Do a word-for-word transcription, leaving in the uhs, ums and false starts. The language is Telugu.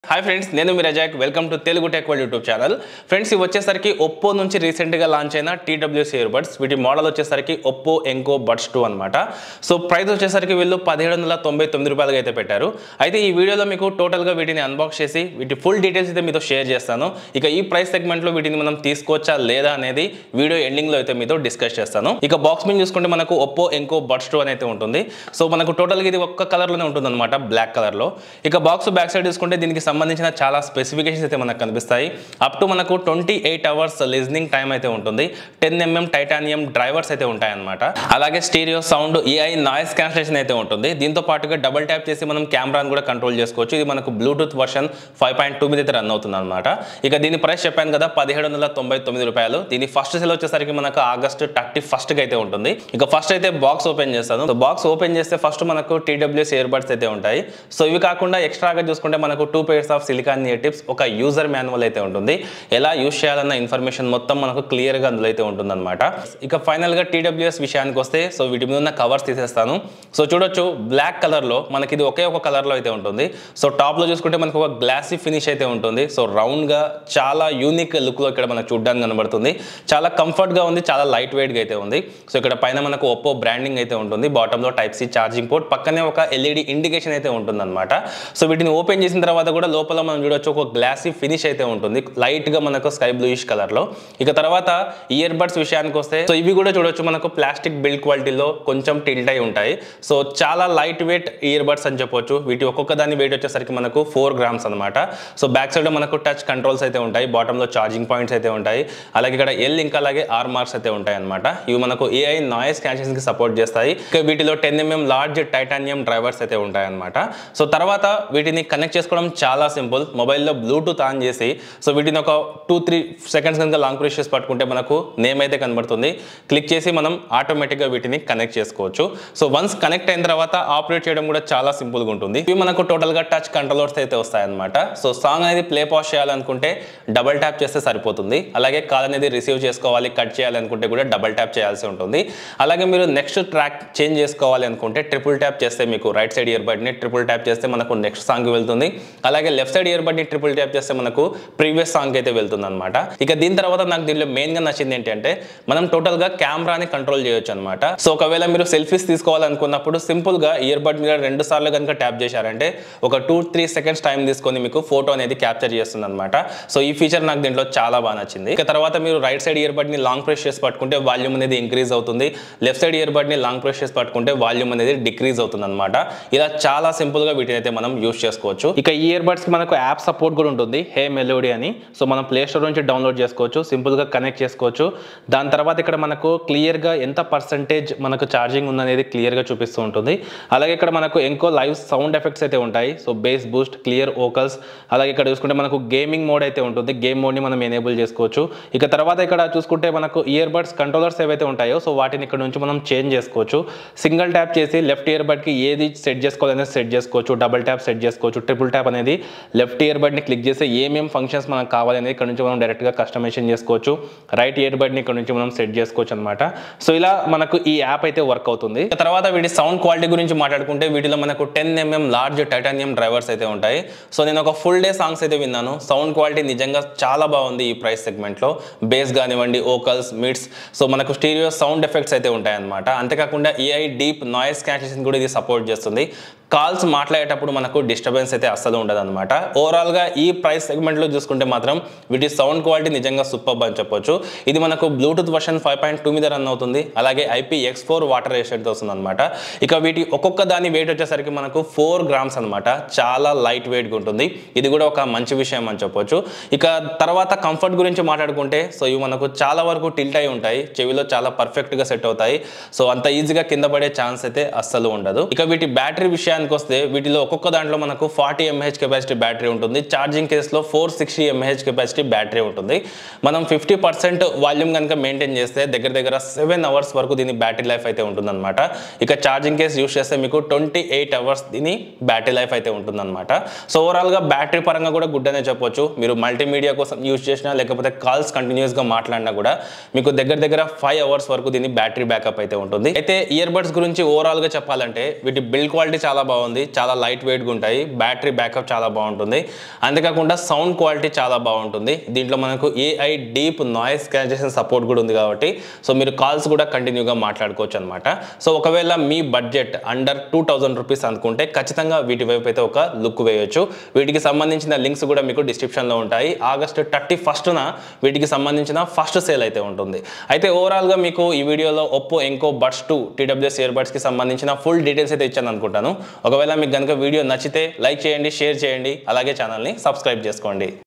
హాయ్ ఫ్రెండ్స్, నేను మీ Razak. Welcome to Telugu tech world YouTube channel. Friends, ఇవి వచ్చేసరికి ఒప్పో నుంచి రీసెంట్గా లాంచ్ అయిన టీడబ్ల్యూసీ ఇయర్ బడ్స్. వీటి మోడల్ వచ్చేసరికి ఒప్పో ఎంకో బడ్స్ టూ అనమాట. సో ప్రైస్ వచ్చేసరికి వీళ్ళు పదిహేడు వందల తొంభై తొమ్మిది రూపాయలకి అయితే పెట్టారు. అయితే ఈ వీడియోలో మీకు టోటల్గా వీటిని అన్బాక్స్ చేసి వీటి ఫుల్ డీటెయిల్స్ అయితే మీతో షేర్ చేస్తాను. ఇక ఈ ప్రైస్ సెగ్మెంట్లో వీటిని మనం తీసుకోవచ్చా లేదా అనేది వీడియో ఎండింగ్లో అయితే మీతో డిస్కస్ చేస్తాను. ఇక బాక్స్ మీద చూసుకుంటే మనకు ఒప్పో ఎంకో బడ్స్ టూ అని అయితే ఉంటుంది. సో మనకు టోటల్గా ఇది ఒక్క కలర్లోనే ఉంటుంది అనమాట, బ్లాక్ కలర్లో. ఇక బాక్స్ బ్యాక్ సైడ్ చూసుకుంటే దీనికి సంబంధించిన చాలా స్పెసిఫికేషన్స్ అయితే మనకు కనిపిస్తాయి. అప్ టు మనకు twenty eight hours listening time అయితే ఉంటుంది. టెన్ ఎంఎం టైటానియం డ్రైవర్స్ అయితే ఉంటాయి అనమాట. అలాగే stereo sound, AI noise cancellation అయితే ఉంటుంది. దీంతో పాటుగా డబుల్ ట్యాప్ చేసి మనం కెమెరాను కూడా కంట్రోల్ చేసుకోవచ్చు. ఇది మనకు Bluetooth version five point two మీద అయితే రన్ అవుతుంది అనమాట. ఇక దీని ప్రైస్ చెప్పాను కదా, పదిహేడు వందల తొంభై తొమ్మిది రూపాయలు. దీని ఫస్ట్ సెల్ వచ్చేసరికి మనకు ఆగస్ట్ థర్టీ ఫస్ట్ కి అయితే ఉంటుంది. ఇక ఫస్ట్ అయితే బాక్స్ ఓపెన్ చేస్తాను. సో బాక్స్ ఓపెన్ చేస్తే ఫస్ట్ మనకు టీడబ్ల్యూఎస్ ఇయర్ బడ్స్ అయితే ఉంటాయి. సో ఇవి కాకుండా ఎక్స్ట్రాగా చూసుకుంటే మనకు two pairs of silicone ear tips, ఒక యూజర్ మాన్యువల్ అయితే ఉంటుంది. ఎలా యూజ్ చేయాలన్న ఇన్ఫర్మేషన్ మొత్తం మనకు క్లియర్ గా అందులో అయితే ఉంటుంది అనమాట. ఇక ఫైనల్ గా టీడబ్ల్యూఎస్ విషయానికి వస్తే, సో వీటి మీద ఉన్న కవర్స్ తీసేస్తాను. సో చూడొచ్చు, బ్లాక్ కలర్ లో మనకి ఇది ఒకే ఒక కలర్ లో అయితే ఉంటుంది. సో టాప్ లో చూసుకుంటే మనకు ఒక గ్లాసీ ఫినిష్ అయితే ఉంటుంది. సో రౌండ్ గా చాలా యూనిక్ లుక్ లో ఇక్కడ మనకు చూడడానికి కనబడుతుంది. చాలా కంఫర్ట్ గా ఉంది, చాలా లైట్ వెయిట్ గా అయితే ఉంది. సో ఇక్కడ పైన మనకు ఒప్పో బ్రాండింగ్ అయితే ఉంటుంది. బాటమ్ లో టైప్ సి ఛార్జింగ్ పోర్ట్, పక్కనే ఒక ఎల్ఈడి ఇండికేషన్ అయితే ఉంటుంది అనమాట. సో వీటిని ఓపెన్ చేసిన తర్వాత కూడా లోపల మనం చూడొచ్చు ఒక గ్లాసీ ఫినిష్ అయితే ఉంటుంది, లైట్ గా మనకు స్కై బ్లూయిష్ కలర్ లో. ఇక తర్వాత ఇయర్ బడ్స్ విషయానికి వస్తే, సో ఇవి కూడా చూడొచ్చు మనకు ప్లాస్టిక్ బిల్డ్ క్వాలిటీలో కొంచెం టిల్ట్ అయి ఉంటాయి. సో చాలా లైట్ వెయిట్ ఇయర్ బడ్స్ అని చెప్పొచ్చు. వీటి ఒక్కొక్క దాని వెయిట్ వచ్చేసరికి మనకు ఫోర్ గ్రామ్స్ అనమాట. సో బ్యాక్ సైడ్ మనకు టచ్ కంట్రోల్స్ అయితే ఉంటాయి, బాటమ్ లో ఛార్జింగ్ పాయింట్స్ అయితే ఉంటాయి. అలాగే ఇక్కడ ఎల్ ఇంకా అలాగే ఆర్ మార్క్స్ అయితే ఉంటాయి అనమాట. ఇవి మనకు ఏఐ నాయిస్ క్యాన్సిలేషన్ కి సపోర్ట్ చేస్తాయి. ఇక వీటిలో ten mm large titanium drivers అయితే ఉంటాయి అనమాట. సో తర్వాత వీటిని కనెక్ట్ చేసుకోవడం చాలా సింపుల్. మొబైల్లో బ్లూటూత్ ఆన్ చేసి, సో వీటిని ఒక టూ త్రీ సెకండ్స్ కనుక లాంగ్ ప్రెస్ చేసి పట్టుకుంటే మనకు నేమ్ అయితే కనబడుతుంది. క్లిక్ చేసి మనం ఆటోమేటిక్గా వీటిని కనెక్ట్ చేసుకోవచ్చు. సో వన్స్ కనెక్ట్ అయిన తర్వాత ఆపరేట్ చేయడం కూడా చాలా సింపుల్గా ఉంటుంది. ఇవి మనకు టోటల్గా టచ్ కంట్రోలర్స్ అయితే వస్తాయన్నమాట. సో సాంగ్ అనేది ప్లే పాజ్ చేయాలనుకుంటే డబల్ ట్యాప్ చేస్తే సరిపోతుంది. అలాగే కాల్ అనేది రిసీవ్ చేసుకోవాలి, కట్ చేయాలనుకుంటే కూడా డబల్ ట్యాప్ చేయాల్సి ఉంటుంది. అలాగే మీరు నెక్స్ట్ ట్రాక్ చేంజ్ చేసుకోవాలి అనుకుంటే ట్రిపుల్ ట్యాప్ చేస్తే మీకు రైట్ సైడ్ ఇయర్ బడ్ని ట్రిపుల్ ట్యాప్ చేస్తే మనకు నెక్స్ట్ సాంగ్ వెళ్తుంది. అలాగే లెఫ్ట్ సైడ్ ఇయర్ బడ్ని ట్రిపుల్ ట్యాప్ చేస్తే మనకు ప్రీవియస్ సాంగ్ అయితే వెళ్తుంది అనమాట. ఇక దీని తర్వాత నాకు దీనిలో మెయిన్ గా నచ్చింది ఏంటంటే, మనం టోటల్ గా కెమెరాని కంట్రోల్ చేయొచ్చు అనమాట. సో ఒకవేళ మీరు సెల్ఫీస్ తీసుకోవాలనుకున్నప్పుడు సింపుల్ గా ఇయర్ బడ్ మీద రెండు సార్లు కనుక ట్యాప్ చేశారంటే ఒక టూ త్రీ సెకండ్స్ టైం తీసుకొని మీకు ఫోటో అనేది క్యాప్చర్ చేస్తుంది అనమాట. సో ఈ ఫీచర్ నాకు దీంట్లో చాలా బాగా నచ్చింది. ఇక తర్వాత మీరు రైట్ సైడ్ ఇయర్ బడ్ ని లాంగ్ ప్రెస్ చేసి పట్టుకుంటే వాల్యూమ్ అనేది ఇంక్రీజ్ అవుతుంది. లెఫ్ట్ సైడ్ ఇయర్ బడ్ ని లాంగ్ ప్రెస్ చేసి పట్టుకుంటే వాల్యూమ్ అనేది డిక్రీజ్ అవుతుంది అనమాట. ఇలా చాలా సింపుల్ గా వీటిని అయితే మనం యూస్ చేసుకోవచ్చు. ఇక ఈ ఇయర్ బడ్స్ కి మనకు యాప్ సపోర్ట్ కూడా ఉంటుంది, హే మెలోడీ అని. సో మనం ప్లే స్టోర్ నుంచి డౌన్లోడ్ చేసుకోవచ్చు, సింపుల్ గా కనెక్ట్ చేసుకోవచ్చు. దాని తర్వాత ఇక్కడ మనకు క్లియర్ గా ఎంత పర్సెంటేజ్ మనకు ఛార్జింగ్ ఉందనేది క్లియర్ గా చూపిస్తూ ఉంటుంది. అలాగే ఇక్కడ మనకు ఎంకో లైవ్ సౌండ్ ఎఫెక్ట్స్ అయితే ఉంటాయి. So bass boost, clear vocals. అలాగే ఇక్కడ చూసుకుంటే మనకు గేమింగ్ మోడ్ అయితే ఉంటుంది, గేమ్ మోడ్ ని మనం ఎనేబుల్ చేసుకోవచ్చు. ఇక తర్వాత ఇక్కడ చూసుకుంటే మనకు ఇయర్ బడ్స్ కంట్రోలర్స్ ఏవైతే ఉంటాయో సో వాటిని ఇక్కడ నుంచి మనం చేంజ్ చేసుకోవచ్చు. సింగిల్ ట్యాప్ చేసి లెఫ్ట్ ఇయర్ బడ్ కి ఏది సెట్ చేసుకోవాలనేది సెట్ చేసుకోవచ్చు. డబుల్ ట్యాప్ సెట్ చేసుకోవచ్చు. ట్రిపుల్ ట్యాప్ అనేది లెఫ్ట్ ఇయర్ బడ్ ని క్లిక్ చేసి ఏమేం ఫంక్షన్స్ మనకు కావాలనేది ఇక్కడ నుంచి మనం డైరెక్ట్ గా కస్టమైజేషన్ చేసుకోవచ్చు. రైట్ ఇయర్ బడ్ ని ఇక్కడ నుంచి మనం సెట్ చేసుకోవచ్చు అనమాట. సో ఇలా మనకు ఈ యాప్ అయితే వర్క్ అవుతుంది. తర్వాత వీటి సౌండ్ క్వాలిటీ గురించి మాట్లాడుకుంటే, వీటిలో మనకు ten mm large titanium drivers అయితే ఉంటాయి. సో నేను ఒక ఫుల్ డే సాంగ్స్ అయితే విన్నాను. సౌండ్ క్వాలిటీ నిజంగా చాలా బాగుంది ఈ ప్రైస్ సెగ్మెంట్ లో. బేస్ కానివ్వండి, వోకల్స్, మిడ్స్, సో మనకు స్టీరియో సౌండ్ ఎఫెక్ట్స్ అయితే ఉంటాయి అనమాట. అంతేకాకుండా ఏఐ డీప్ నాయిస్ క్యాన్సిలేషన్ కూడా ఇది సపోర్ట్ చేస్తుంది. కాల్స్ మాట్లాడేటప్పుడు మనకు డిస్టర్బెన్స్ అయితే అస్సలు ఉండదు అనమాట. ఓవరాల్ గా ఈ ప్రైస్ సెగ్మెంట్ లో చూసుకుంటే మాత్రం వీటి సౌండ్ క్వాలిటీ నిజంగా సూపర్ అని చెప్పొచ్చు. ఇది మనకు Bluetooth version five point two మీద రన్ అవుతుంది. అలాగే IP X four water resistant వస్తుంది అనమాట. ఇక వీటి ఒక్కొక్క దాని వెయిట్ వచ్చేసరికి మనకు ఫోర్ గ్రామ్స్ అనమాట. చాలా లైట్ వెయిట్ గా ఉంటుంది. ఇది కూడా ఒక మంచి విషయం అని చెప్పొచ్చు. ఇక తర్వాత కంఫర్ట్ గురించి మాట్లాడుకుంటే, సో ఇవి మనకు చాలా వరకు టిల్ట్ అయి ఉంటాయి, చెవిలో చాలా పర్ఫెక్ట్ గా సెట్ అవుతాయి. సో అంత ఈజీగా కింద పడే ఛాన్స్ అయితే అస్సలు ఉండదు. ఇక వీటి బ్యాటరీ విషయానికి వస్తే, వీటిలో ఒక్కొక్క దాంట్లో మనకు ఫార్టీ ఎంఏహెచ్ కెపాసిటీ బ్యాటరీ ఉంటుంది. ఛార్జింగ్ కేసులో four sixty mAh capacity battery ఉంటుంది. మనం ఫిఫ్టీ పర్సెంట్ వాల్యూమ్ కనుక మెయింటైన్ చేస్తే దగ్గర దగ్గర సెవెన్ అవర్స్ వరకు దీని బ్యాటరీ లైఫ్ అయితే ఉంటుంది అనమాట. ఇక ఛార్జింగ్ కేసు యూస్ చేస్తే మీకు ట్వంటీ ఎయిట్ అవర్స్ దీని బ్యాటరీ లైఫ్ అయితే ఉంటుంది అనమాట. సో ఓవరాల్ గా బ్యాటరీ పరంగా కూడా గుడ్ అనే చెప్పొచ్చు. మీరు మల్టీమీడియా కోసం యూస్ చేసినా లేకపోతే కాల్స్ కంటిన్యూస్ గా మాట్లాడినా కూడా మీకు దగ్గర దగ్గర ఫైవ్ అవర్స్ వరకు దీని బ్యాటరీ బ్యాకప్ అయితే ఉంటుంది. అయితే ఇయర్ బడ్స్ గురించి ఓవరాల్ గా చెప్పాలంటే వీటి బిల్డ్ క్వాలిటీ చాలా బాగుంది, చాలా లైట్ వెయిట్గా ఉంటాయి, బ్యాటరీ బ్యాకప్ చాలా బాగుంటుంది, అంతేకాకుండా సౌండ్ క్వాలిటీ చాలా బాగుంటుంది. దీంట్లో మనకు AI deep noise cancellation support కూడా ఉంది కాబట్టి సో మీరు కాల్స్ కూడా కంటిన్యూగా మాట్లాడుకోవచ్చు అనమాట. సో ఒకవేళ మీ budget under two thousand rupees అనుకుంటే ఖచ్చితంగా వీటి వైపు అయితే ఒక లుక్ వేయొచ్చు. వీటికి సంబంధించిన లింక్స్ కూడా మీకు డిస్క్రిప్షన్లో ఉంటాయి. ఆగస్టు థర్టీ ఫస్ట్న వీటికి సంబంధించిన ఫస్ట్ సేల్ అయితే ఉంటుంది. అయితే ఓవరాల్గా మీకు ఈ వీడియోలో Oppo Enco buds two TWS ear బడ్స్కి సంబంధించిన ఫుల్ డీటెయిల్స్ అయితే ఇచ్చాను అనుకుంటాను. ఒకవేళ మీకు కనుక వీడియో నచ్చితే లైక్ చేయండి, షేర్ చేయండి, అలాగే ఛానల్ని సబ్స్క్రైబ్ చేసుకోండి.